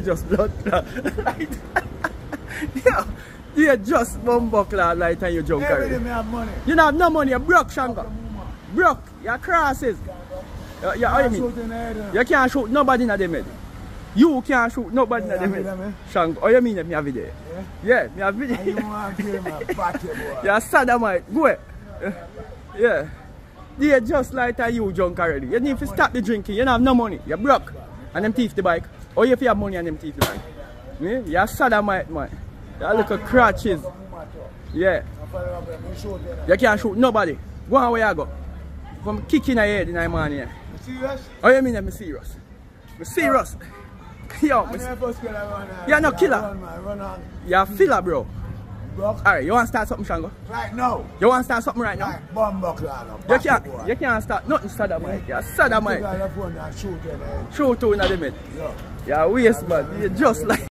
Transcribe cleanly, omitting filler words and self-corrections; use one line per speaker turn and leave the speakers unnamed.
just blood clot. Yeah, you just bumbuckler light and you junk already.
Every day I have money.
You don't have no money, you're broke, Shango. Broke, you're crosses. How you mean? You can't shoot nobody in the head. You can't shoot nobody in the head. Shango, how you mean if me have video? Yeah, me have video.
You want to kill my party, boy.
You're sodomite, go ahead. Yeah. You're just like you junk already. You need to stop the drinking, you don't have no money, you're broke. And them thief the bike. Or if you have money and them thief the bike. Yeah? You're sodomite, man. You look at crutches. Yeah. You can't shoot nobody. Go on where you go. From kicking your head in the morning.
You serious?
Oh, you mean I'm serious? I'm serious. Yo, you're no killer. You're a filler, bro. Alright, you want to start something, Shango?
Right now.
You want to start something right now?
Right, bumbuckler.
You can't start nothing sodomite. You're sodomite. Shoot to in the mid. You're a waste, man. You're just like...